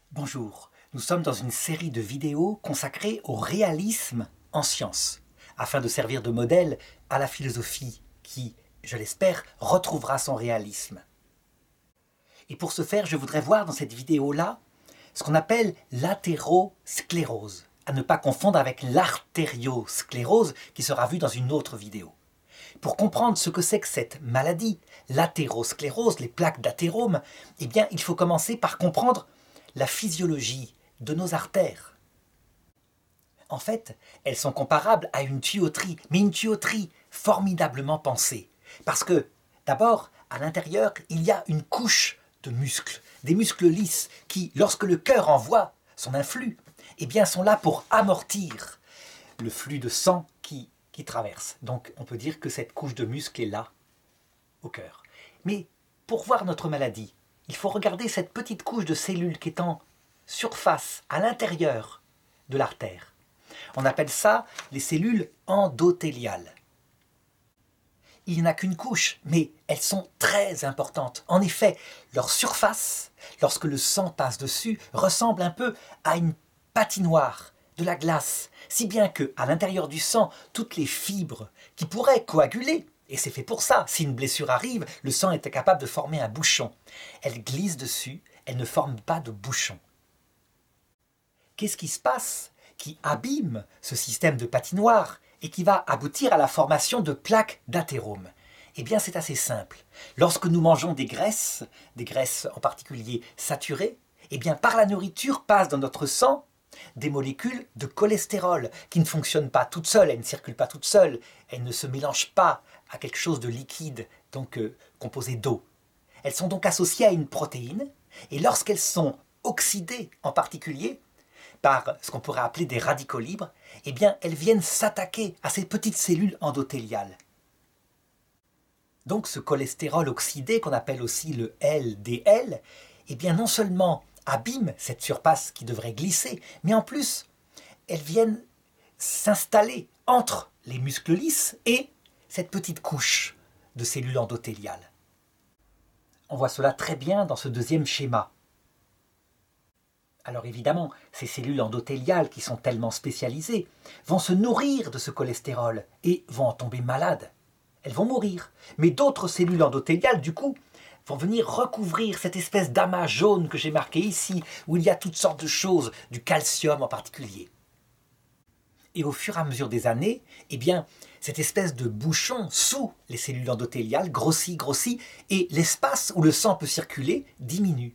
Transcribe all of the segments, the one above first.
Bonjour, nous sommes dans une série de vidéos consacrées au réalisme en sciences, afin de servir de modèle à la philosophie qui, je l'espère, retrouvera son réalisme. Et pour ce faire, je voudrais voir dans cette vidéo-là ce qu'on appelle l'athérosclérose, à ne pas confondre avec l'artériosclérose qui sera vue dans une autre vidéo. Pour comprendre ce que c'est que cette maladie, l'athérosclérose, les plaques d'athérome, eh bien, il faut commencer par comprendre la physiologie de nos artères. En fait, elles sont comparables à une tuyauterie, mais une tuyauterie formidablement pensée. Parce que, d'abord, à l'intérieur, il y a une couche de muscles, des muscles lisses qui, lorsque le cœur envoie son influx, eh bien, sont là pour amortir le flux de sang qui traverse. Donc, on peut dire que cette couche de muscles est là, au cœur. Mais pour voir notre maladie, il faut regarder cette petite couche de cellules qui est en surface, à l'intérieur de l'artère. On appelle ça les cellules endothéliales. Il n'y en a qu'une couche, mais elles sont très importantes. En effet, leur surface, lorsque le sang passe dessus, ressemble un peu à une patinoire, de la glace, si bien qu'à l'intérieur du sang, toutes les fibres qui pourraient coaguler, et c'est fait pour ça, si une blessure arrive, le sang est capable de former un bouchon. Elles glissent dessus, elles ne forment pas de bouchon. Qu'est-ce qui se passe qui abîme ce système de patinoire et qui va aboutir à la formation de plaques d'athérome? Eh bien, c'est assez simple. Lorsque nous mangeons des graisses en particulier saturées, eh bien, par la nourriture passent dans notre sang des molécules de cholestérol qui ne fonctionnent pas toutes seules, elles ne circulent pas toutes seules, elles ne se mélangent pas à quelque chose de liquide, donc composé d'eau. Elles sont donc associées à une protéine, et lorsqu'elles sont oxydées en particulier, par ce qu'on pourrait appeler des radicaux libres, eh bien elles viennent s'attaquer à ces petites cellules endothéliales. Donc ce cholestérol oxydé, qu'on appelle aussi le LDL, eh bien non seulement abîme cette surface qui devrait glisser, mais en plus, elles viennent s'installer entre les muscles lisses et cette petite couche de cellules endothéliales. On voit cela très bien dans ce deuxième schéma. Alors évidemment, ces cellules endothéliales qui sont tellement spécialisées vont se nourrir de ce cholestérol et vont en tomber malades. Elles vont mourir. Mais d'autres cellules endothéliales, du coup, vont venir recouvrir cette espèce d'amas jaune que j'ai marqué ici, où il y a toutes sortes de choses, du calcium en particulier. Et au fur et à mesure des années, eh bien, cette espèce de bouchon sous les cellules endothéliales grossit, et l'espace où le sang peut circuler diminue.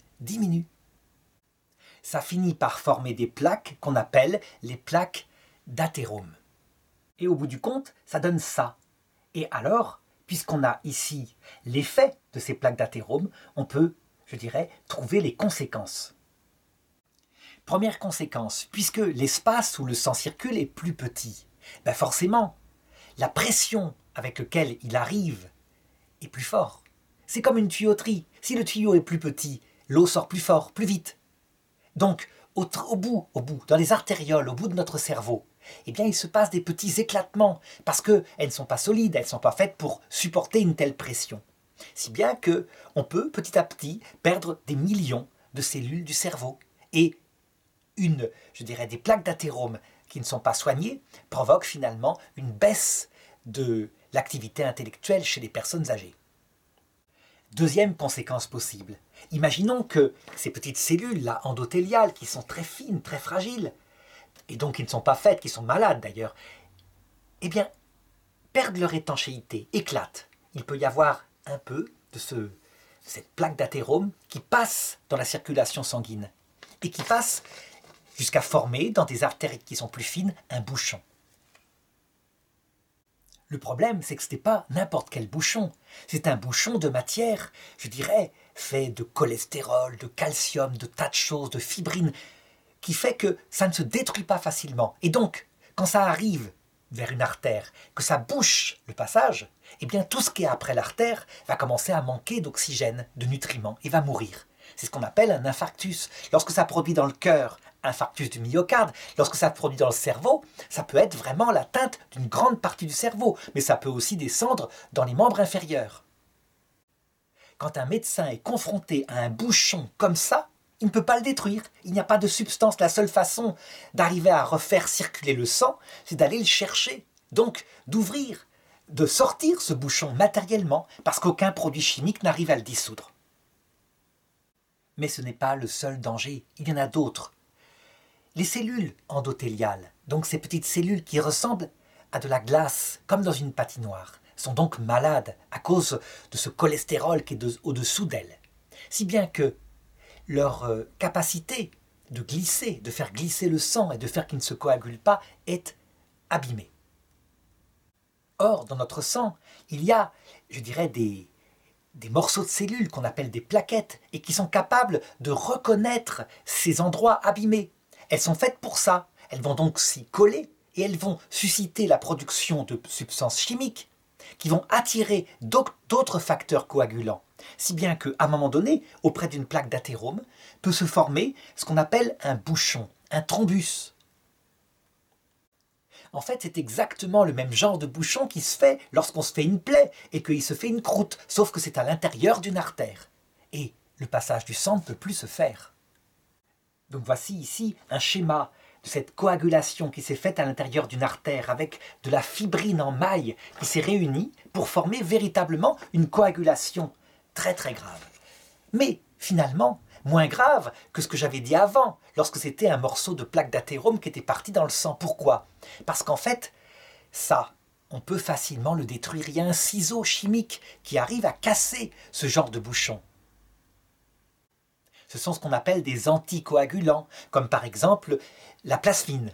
Ça finit par former des plaques qu'on appelle les plaques d'athérome. Et au bout du compte, ça donne ça. Et alors, puisqu'on a ici l'effet de ces plaques d'athérome, on peut, je dirais, trouver les conséquences. Première conséquence, puisque l'espace où le sang circule est plus petit, ben forcément, la pression avec laquelle il arrive est plus forte. C'est comme une tuyauterie. Si le tuyau est plus petit, l'eau sort plus fort, plus vite. Donc, au bout, dans les artérioles, au bout de notre cerveau, eh bien, il se passe des petits éclatements, parce qu'elles ne sont pas solides, elles ne sont pas faites pour supporter une telle pression. Si bien qu'on peut, petit à petit, perdre des millions de cellules du cerveau. Et des plaques d'athérome qui ne sont pas soignées provoquent finalement une baisse de l'activité intellectuelle chez les personnes âgées. Deuxième conséquence possible, imaginons que ces petites cellules-là endothéliales qui sont très fines, très fragiles, et donc qui ne sont pas faites, qui sont malades d'ailleurs, eh bien, perdent leur étanchéité, éclatent. Il peut y avoir un peu de cette plaque d'athérome qui passe dans la circulation sanguine et qui passe jusqu'à former, dans des artères qui sont plus fines, un bouchon. Le problème, c'est que ce n'est pas n'importe quel bouchon. C'est un bouchon de matière, je dirais, fait de cholestérol, de calcium, de tas de choses, de fibrine, qui fait que ça ne se détruit pas facilement. Et donc, quand ça arrive vers une artère, que ça bouche le passage, eh bien tout ce qui est après l'artère va commencer à manquer d'oxygène, de nutriments, et va mourir. C'est ce qu'on appelle un infarctus. Lorsque ça produit dans le cœur, infarctus du myocarde, lorsque ça produit dans le cerveau, ça peut être vraiment l'atteinte d'une grande partie du cerveau, mais ça peut aussi descendre dans les membres inférieurs. Quand un médecin est confronté à un bouchon comme ça, il ne peut pas le détruire. Il n'y a pas de substance. La seule façon d'arriver à refaire circuler le sang, c'est d'aller le chercher. Donc, d'ouvrir, de sortir ce bouchon matériellement, parce qu'aucun produit chimique n'arrive à le dissoudre. Mais ce n'est pas le seul danger, il y en a d'autres. Les cellules endothéliales, donc ces petites cellules qui ressemblent à de la glace, comme dans une patinoire, sont donc malades à cause de ce cholestérol qui est au-dessous d'elles. Si bien que leur capacité de glisser, de faire glisser le sang et de faire qu'il ne se coagule pas est abîmée. Or, dans notre sang, il y a, je dirais, des morceaux de cellules qu'on appelle des plaquettes et qui sont capables de reconnaître ces endroits abîmés. Elles sont faites pour ça. Elles vont donc s'y coller et elles vont susciter la production de substances chimiques qui vont attirer d'autres facteurs coagulants. Si bien qu'à un moment donné, auprès d'une plaque d'athérome, peut se former ce qu'on appelle un bouchon, un thrombus. En fait, c'est exactement le même genre de bouchon qui se fait lorsqu'on se fait une plaie et qu'il se fait une croûte, sauf que c'est à l'intérieur d'une artère. Et le passage du sang ne peut plus se faire. Donc voici ici un schéma de cette coagulation qui s'est faite à l'intérieur d'une artère avec de la fibrine en maille qui s'est réunie pour former véritablement une coagulation très très grave. Mais finalement, moins grave que ce que j'avais dit avant, lorsque c'était un morceau de plaque d'athérome qui était parti dans le sang. Pourquoi? Parce qu'en fait, ça, on peut facilement le détruire. Il y a un ciseau chimique qui arrive à casser ce genre de bouchon. Ce sont ce qu'on appelle des anticoagulants, comme par exemple la plasmine.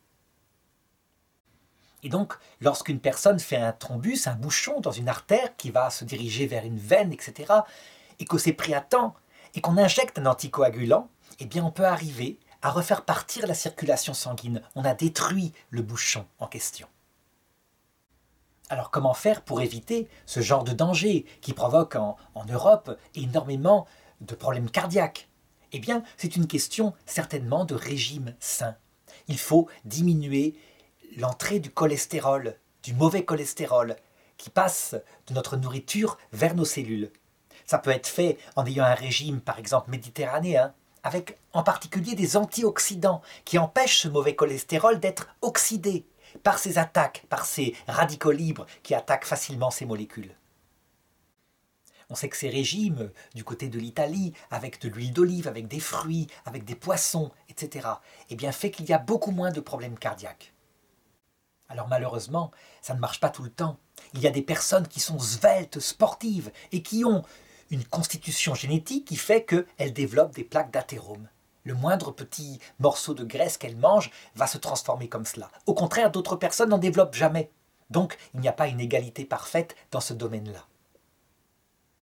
Et donc, lorsqu'une personne fait un thrombus, un bouchon dans une artère qui va se diriger vers une veine, etc., et que c'est pris à temps, et qu'on injecte un anticoagulant, eh bien on peut arriver à refaire partir la circulation sanguine. On a détruit le bouchon en question. Alors comment faire pour éviter ce genre de danger qui provoque en Europe énormément de problèmes cardiaques? Eh bien, c'est une question certainement de régime sain. Il faut diminuer l'entrée du cholestérol, du mauvais cholestérol, qui passe de notre nourriture vers nos cellules. Ça peut être fait en ayant un régime, par exemple, méditerranéen, avec en particulier des antioxydants qui empêchent ce mauvais cholestérol d'être oxydé par ces attaques, par ces radicaux libres qui attaquent facilement ces molécules. On sait que ces régimes, du côté de l'Italie, avec de l'huile d'olive, avec des fruits, avec des poissons, etc., eh bien, fait qu'il y a beaucoup moins de problèmes cardiaques. Alors malheureusement, ça ne marche pas tout le temps. Il y a des personnes qui sont sveltes, sportives, et qui ont une constitution génétique qui fait qu'elles développent des plaques d'athérome. Le moindre petit morceau de graisse qu'elles mangent va se transformer comme cela. Au contraire, d'autres personnes n'en développent jamais. Donc, il n'y a pas une égalité parfaite dans ce domaine-là.